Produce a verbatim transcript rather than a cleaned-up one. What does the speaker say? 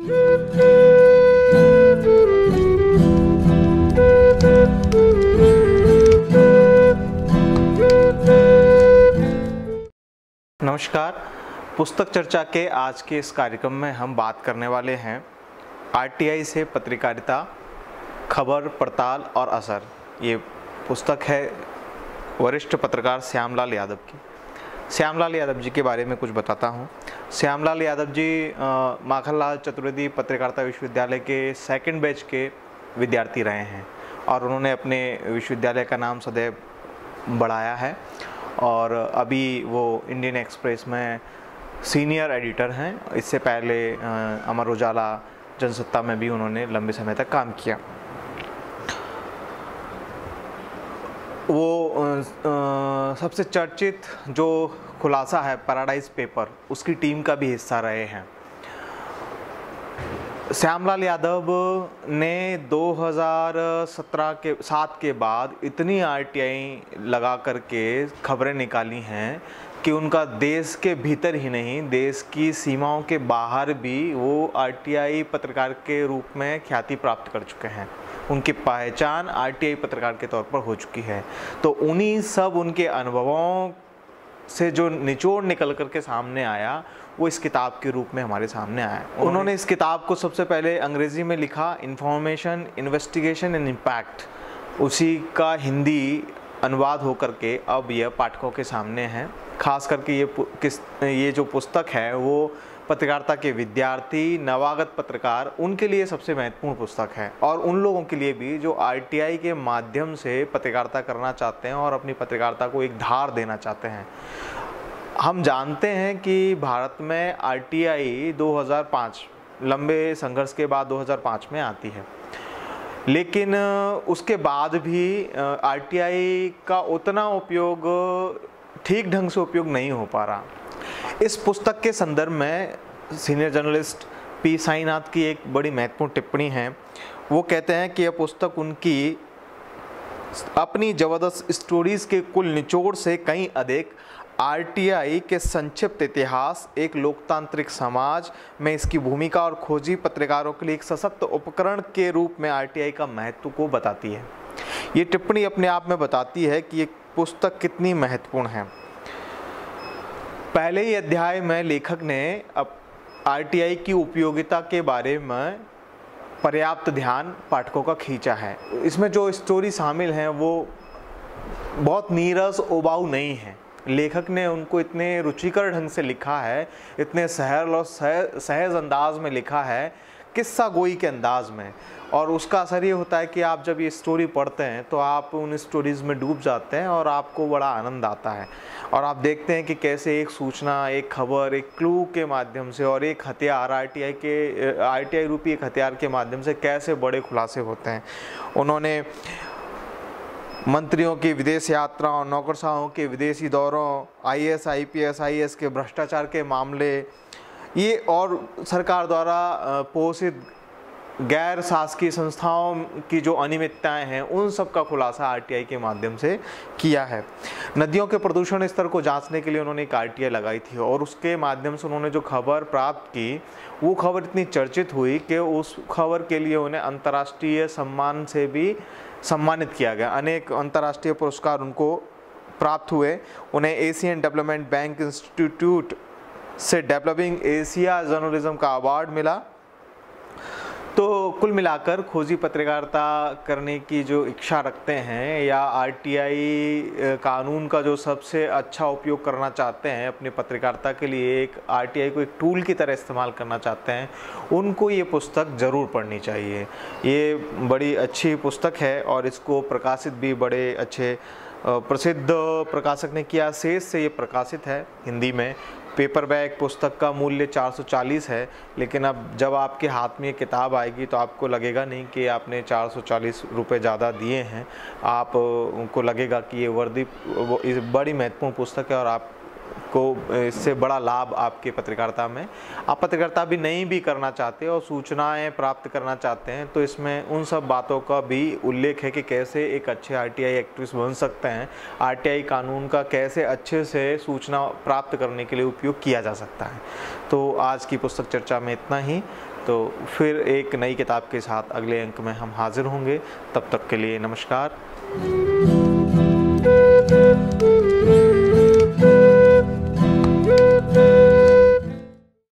नमस्कार। पुस्तक चर्चा के आज के इस कार्यक्रम में हम बात करने वाले हैं आरटीआई से पत्रकारिता, खबर, पड़ताल और असर। ये पुस्तक है वरिष्ठ पत्रकार श्यामलाल यादव की। श्यामलाल यादव जी के बारे में कुछ बताता हूँ। श्यामलाल यादव जी माखनलाल चतुर्वेदी पत्रकारिता विश्वविद्यालय के सेकंड बैच के विद्यार्थी रहे हैं और उन्होंने अपने विश्वविद्यालय का नाम सदैव बढ़ाया है और अभी वो इंडियन एक्सप्रेस में सीनियर एडिटर हैं। इससे पहले अमर उजाला, जनसत्ता में भी उन्होंने लंबे समय तक काम किया। वो आ, सबसे चर्चित जो खुलासा है पैराडाइज पेपर, उसकी टीम का भी हिस्सा रहे हैं। श्यामलाल यादव ने दो हज़ार सत्रह के सात के बाद इतनी आरटीआई लगा करके खबरें निकाली हैं कि उनका देश के भीतर ही नहीं, देश की सीमाओं के बाहर भी वो आरटीआई पत्रकार के रूप में ख्याति प्राप्त कर चुके हैं। उनकी पहचान आरटीआई पत्रकार के तौर पर हो चुकी है। तो उन्हीं सब उनके अनुभवों से जो निचोड़ निकल कर के सामने आया, वो इस किताब के रूप में हमारे सामने आया। उन्होंने इस किताब को सबसे पहले अंग्रेजी में लिखा, इन्फॉर्मेशन, इन्वेस्टिगेशन एंड इम्पैक्ट। उसी का हिंदी अनुवाद होकर के अब यह पाठकों के सामने है। खास करके ये किस ये जो पुस्तक है वो पत्रकारिता के विद्यार्थी, नवागत पत्रकार, उनके लिए सबसे महत्वपूर्ण पुस्तक है और उन लोगों के लिए भी जो आरटीआई के माध्यम से पत्रकारिता करना चाहते हैं और अपनी पत्रकारिता को एक धार देना चाहते हैं। हम जानते हैं कि भारत में आरटीआई दो हज़ार पाँच लंबे संघर्ष के बाद दो हज़ार पाँच में आती है, लेकिन उसके बाद भी आरटीआई का उतना उपयोग, ठीक ढंग से उपयोग नहीं हो पा रहा। इस पुस्तक के संदर्भ में सीनियर जर्नलिस्ट पी साईनाथ की एक बड़ी महत्वपूर्ण टिप्पणी है। वो कहते हैं कि यह पुस्तक उनकी अपनी ज़बरदस्त स्टोरीज के कुल निचोड़ से कहीं अधिक आरटीआई के संक्षिप्त इतिहास, एक लोकतांत्रिक समाज में इसकी भूमिका और खोजी पत्रकारों के लिए एक सशक्त उपकरण के रूप में आरटीआई का महत्व को बताती है। ये टिप्पणी अपने आप में बताती है कि ये पुस्तक कितनी महत्वपूर्ण है। पहले ही अध्याय में लेखक ने अब आरटीआई की उपयोगिता के बारे में पर्याप्त ध्यान पाठकों का खींचा है। इसमें जो स्टोरी शामिल हैं वो बहुत नीरस, उबाऊ नहीं है। लेखक ने उनको इतने रुचिकर ढंग से लिखा है, इतने सहज और सहज अंदाज में लिखा है, किस्सा गोई के अंदाज में, और उसका असर ये होता है कि आप जब ये स्टोरी पढ़ते हैं तो आप उन स्टोरीज़ में डूब जाते हैं और आपको बड़ा आनंद आता है और आप देखते हैं कि कैसे एक सूचना, एक खबर, एक क्लू के माध्यम से और एक हथियार, आरटीआई के आरटीआई रूपी एक हथियार के माध्यम से कैसे बड़े खुलासे होते हैं। उन्होंने मंत्रियों की विदेश यात्राओं, नौकरशाहों के विदेशी दौरों, आईएएस, आईपीएस, आईएएस के भ्रष्टाचार के मामले, ये और सरकार द्वारा पोषित गैर शासकीय संस्थाओं की जो अनियमितताएं हैं, उन सब का खुलासा आरटीआई के माध्यम से किया है। नदियों के प्रदूषण स्तर को जांचने के लिए उन्होंने एक आरटीआई लगाई थी और उसके माध्यम से उन्होंने जो खबर प्राप्त की, वो खबर इतनी चर्चित हुई कि उस खबर के लिए उन्हें अंतर्राष्ट्रीय सम्मान से भी सम्मानित किया गया। अनेक अंतर्राष्ट्रीय पुरस्कार उनको प्राप्त हुए। उन्हें एशियन डेवलपमेंट बैंक इंस्टीट्यूट से डेवलपिंग एशिया जर्नलिज्म का अवार्ड मिला। तो कुल मिलाकर खोजी पत्रकारिता करने की जो इच्छा रखते हैं या आरटीआई कानून का जो सबसे अच्छा उपयोग करना चाहते हैं अपनी पत्रकारिता के लिए, एक आरटीआई को एक टूल की तरह इस्तेमाल करना चाहते हैं, उनको ये पुस्तक ज़रूर पढ़नी चाहिए। ये बड़ी अच्छी पुस्तक है और इसको प्रकाशित भी बड़े अच्छे प्रसिद्ध प्रकाशक ने किया। शेष से ये प्रकाशित है हिंदी में। पेपरबैक पुस्तक का मूल्य चार सौ चालीस है, लेकिन अब जब आपके हाथ में ये किताब आएगी तो आपको लगेगा नहीं कि आपने चार सौ चालीस रुपये ज़्यादा दिए हैं। आप उनको लगेगा कि ये वर्दी इस बड़ी महत्वपूर्ण पुस्तक है और आप को इससे बड़ा लाभ आपके पत्रकारिता में, आप पत्रकारिता भी नहीं भी करना चाहते और सूचनाएं प्राप्त करना चाहते हैं, तो इसमें उन सब बातों का भी उल्लेख है कि कैसे एक अच्छे आरटीआई एक्टिविस्ट बन सकते हैं, आरटीआई कानून का कैसे अच्छे से सूचना प्राप्त करने के लिए उपयोग किया जा सकता है। तो आज की पुस्तक चर्चा में इतना ही। तो फिर एक नई किताब के साथ अगले अंक में हम हाजिर होंगे। तब तक के लिए नमस्कार।